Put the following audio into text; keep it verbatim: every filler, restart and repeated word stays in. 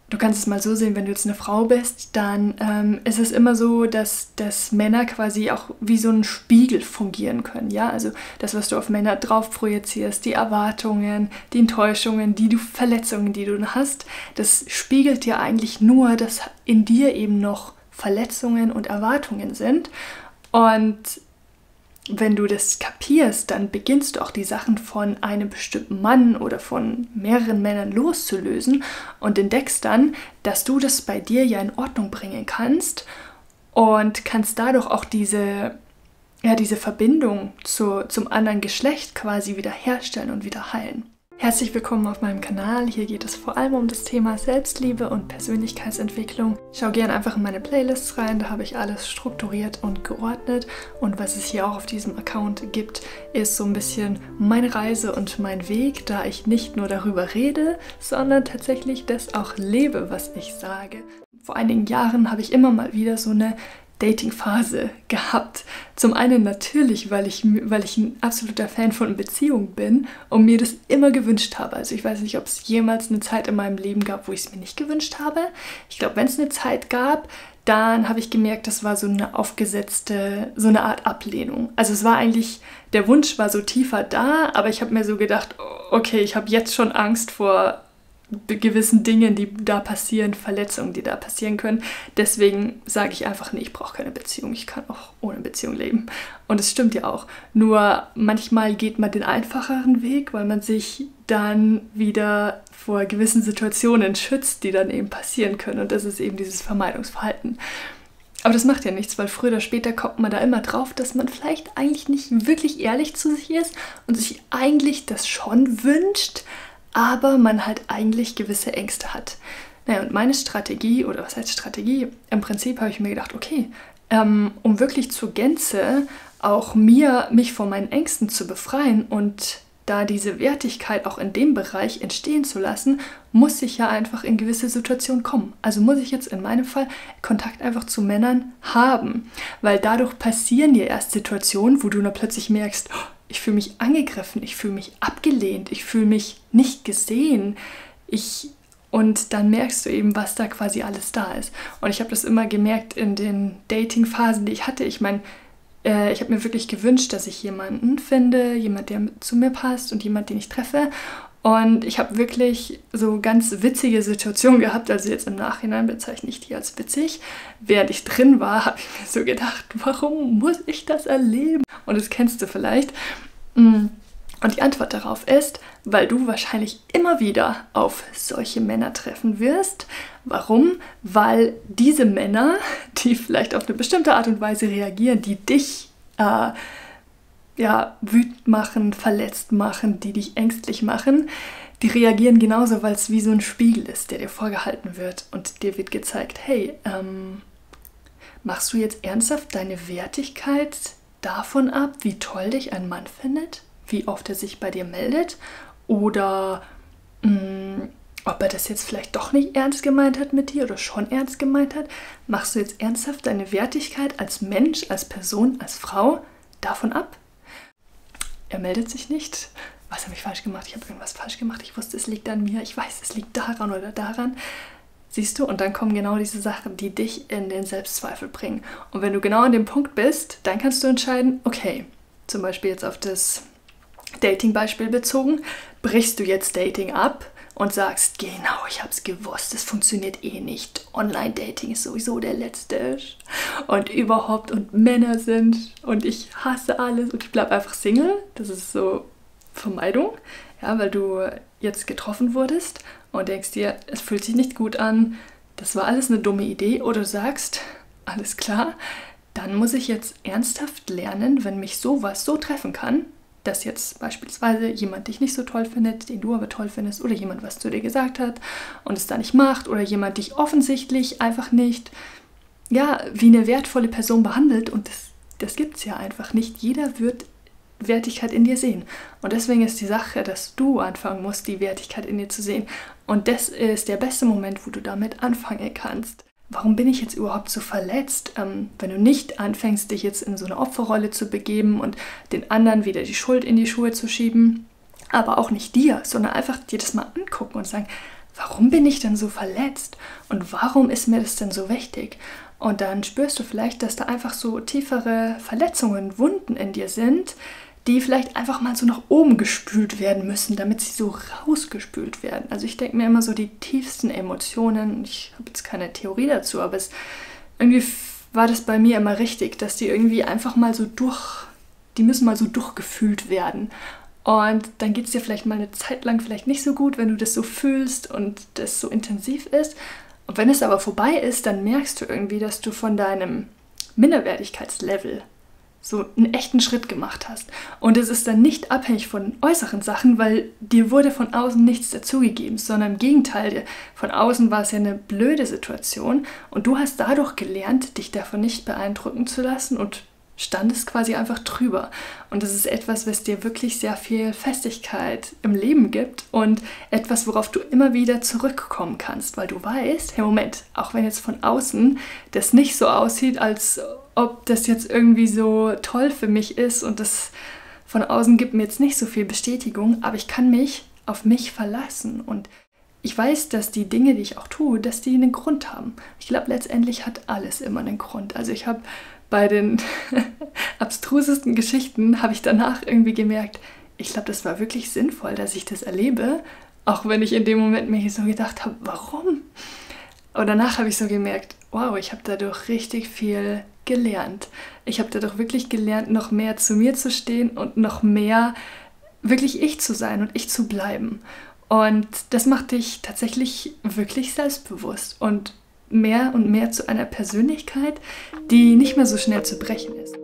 Du kannst es mal so sehen, wenn du jetzt eine Frau bist, dann ähm, ist es immer so, dass, dass Männer quasi auch wie so ein Spiegel fungieren können. Ja? Also das, was du auf Männer drauf projizierst, die Erwartungen, die Enttäuschungen, die du Verletzungen, die du hast, das spiegelt dir eigentlich nur, dass in dir eben noch Verletzungen und Erwartungen sind. Und wenn du das kapierst, dann beginnst du auch die Sachen von einem bestimmten Mann oder von mehreren Männern loszulösen und entdeckst dann, dass du das bei dir ja in Ordnung bringen kannst und kannst dadurch auch diese, ja, diese Verbindung zu, zum anderen Geschlecht quasi wieder herstellen und wieder heilen. Herzlich willkommen auf meinem Kanal. Hier geht es vor allem um das Thema Selbstliebe und Persönlichkeitsentwicklung. Schau gerne einfach in meine Playlists rein, da habe ich alles strukturiert und geordnet. Und was es hier auch auf diesem Account gibt, ist so ein bisschen meine Reise und mein Weg, da ich nicht nur darüber rede, sondern tatsächlich das auch lebe, was ich sage. Vor einigen Jahren habe ich immer mal wieder so eine Dating-Phase gehabt. Zum einen natürlich, weil ich, weil ich ein absoluter Fan von Beziehungen bin und mir das immer gewünscht habe. Also ich weiß nicht, ob es jemals eine Zeit in meinem Leben gab, wo ich es mir nicht gewünscht habe. Ich glaube, wenn es eine Zeit gab, dann habe ich gemerkt, das war so eine aufgesetzte, so eine Art Ablehnung. Also es war eigentlich, der Wunsch war so tiefer da, aber ich habe mir so gedacht, okay, ich habe jetzt schon Angst vor gewissen Dingen, die da passieren, Verletzungen, die da passieren können. Deswegen sage ich einfach, nee, ich brauche keine Beziehung. Ich kann auch ohne Beziehung leben. Und es stimmt ja auch. Nur manchmal geht man den einfacheren Weg, weil man sich dann wieder vor gewissen Situationen schützt, die dann eben passieren können. Und das ist eben dieses Vermeidungsverhalten. Aber das macht ja nichts, weil früher oder später kommt man da immer drauf, dass man vielleicht eigentlich nicht wirklich ehrlich zu sich ist und sich eigentlich das schon wünscht, aber man halt eigentlich gewisse Ängste hat. Naja, und meine Strategie, oder was heißt Strategie? Im Prinzip habe ich mir gedacht, okay, ähm, um wirklich zur Gänze auch mir, mich von meinen Ängsten zu befreien und da diese Wertigkeit auch in dem Bereich entstehen zu lassen, muss ich ja einfach in gewisse Situationen kommen. Also muss ich jetzt in meinem Fall Kontakt einfach zu Männern haben, weil dadurch passieren ja erst Situationen, wo du dann plötzlich merkst, oh, ich fühle mich angegriffen, ich fühle mich abgelehnt, ich fühle mich nicht gesehen. Ich, und dann merkst du eben, was da quasi alles da ist. Und ich habe das immer gemerkt in den Dating-Phasen, die ich hatte. Ich meine, äh, ich habe mir wirklich gewünscht, dass ich jemanden finde, jemand, der zu mir passt und jemand, den ich treffe. Und ich habe wirklich so ganz witzige Situationen gehabt, also jetzt im Nachhinein bezeichne ich die als witzig. Während ich drin war, habe ich mir so gedacht, warum muss ich das erleben? Und das kennst du vielleicht. Und die Antwort darauf ist, weil du wahrscheinlich immer wieder auf solche Männer treffen wirst. Warum? Weil diese Männer, die vielleicht auf eine bestimmte Art und Weise reagieren, die dich äh, ja, wütend machen, verletzt machen, die dich ängstlich machen, die reagieren genauso, weil es wie so ein Spiegel ist, der dir vorgehalten wird und dir wird gezeigt, hey, ähm, machst du jetzt ernsthaft deine Wertigkeit davon ab, wie toll dich ein Mann findet, wie oft er sich bei dir meldet oder mh, ob er das jetzt vielleicht doch nicht ernst gemeint hat mit dir oder schon ernst gemeint hat. Machst du jetzt ernsthaft deine Wertigkeit als Mensch, als Person, als Frau davon ab? Er meldet sich nicht. Was habe ich falsch gemacht? Ich habe irgendwas falsch gemacht. Ich wusste, es liegt an mir. Ich weiß, es liegt daran oder daran. Siehst du? Und dann kommen genau diese Sachen, die dich in den Selbstzweifel bringen. Und wenn du genau an dem Punkt bist, dann kannst du entscheiden, okay, zum Beispiel jetzt auf das Dating-Beispiel bezogen, brichst du jetzt Dating ab und sagst, genau, ich habe es gewusst, es funktioniert eh nicht. Online-Dating ist sowieso der letzte und überhaupt und Männer sind und ich hasse alles und ich bleibe einfach Single. Das ist so Vermeidung, ja, weil du jetzt getroffen wurdest und denkst dir, es fühlt sich nicht gut an, das war alles eine dumme Idee. Oder du sagst, alles klar, dann muss ich jetzt ernsthaft lernen, wenn mich sowas so treffen kann, dass jetzt beispielsweise jemand dich nicht so toll findet, den du aber toll findest, oder jemand was zu dir gesagt hat und es da nicht macht, oder jemand dich offensichtlich einfach nicht, ja, wie eine wertvolle Person behandelt, und das, das gibt es ja einfach nicht. Jeder wird Wertigkeit in dir sehen. Und deswegen ist die Sache, dass du anfangen musst, die Wertigkeit in dir zu sehen. Und das ist der beste Moment, wo du damit anfangen kannst. Warum bin ich jetzt überhaupt so verletzt? Ähm, wenn du nicht anfängst, dich jetzt in so eine Opferrolle zu begeben und den anderen wieder die Schuld in die Schuhe zu schieben, aber auch nicht dir, sondern einfach dir das mal angucken und sagen, warum bin ich denn so verletzt und warum ist mir das denn so wichtig? Und dann spürst du vielleicht, dass da einfach so tiefere Verletzungen, Wunden in dir sind, die vielleicht einfach mal so nach oben gespült werden müssen, damit sie so rausgespült werden. Also ich denke mir immer so die tiefsten Emotionen, ich habe jetzt keine Theorie dazu, aber es, irgendwie war das bei mir immer richtig, dass die irgendwie einfach mal so durch, die müssen mal so durchgefühlt werden. Und dann geht es dir vielleicht mal eine Zeit lang vielleicht nicht so gut, wenn du das so fühlst und das so intensiv ist. Und wenn es aber vorbei ist, dann merkst du irgendwie, dass du von deinem Minderwertigkeitslevel so einen echten Schritt gemacht hast. Und es ist dann nicht abhängig von äußeren Sachen, weil dir wurde von außen nichts dazugegeben, sondern im Gegenteil, von außen war es ja eine blöde Situation und du hast dadurch gelernt, dich davon nicht beeindrucken zu lassen und standest quasi einfach drüber. Und das ist etwas, was dir wirklich sehr viel Festigkeit im Leben gibt und etwas, worauf du immer wieder zurückkommen kannst, weil du weißt, hey Moment, auch wenn jetzt von außen das nicht so aussieht, als ob das jetzt irgendwie so toll für mich ist und das von außen gibt mir jetzt nicht so viel Bestätigung, aber ich kann mich auf mich verlassen und ich weiß, dass die Dinge, die ich auch tue, dass die einen Grund haben. Ich glaube, letztendlich hat alles immer einen Grund. Also ich habe bei den abstrusesten Geschichten habe ich danach irgendwie gemerkt, ich glaube, das war wirklich sinnvoll, dass ich das erlebe, auch wenn ich in dem Moment mir so gedacht habe, warum? Aber danach habe ich so gemerkt, wow, ich habe dadurch richtig viel gelernt. Ich habe dadurch wirklich gelernt, noch mehr zu mir zu stehen und noch mehr wirklich ich zu sein und ich zu bleiben. Und das macht dich tatsächlich wirklich selbstbewusst und mehr und mehr zu einer Persönlichkeit, die nicht mehr so schnell zu brechen ist.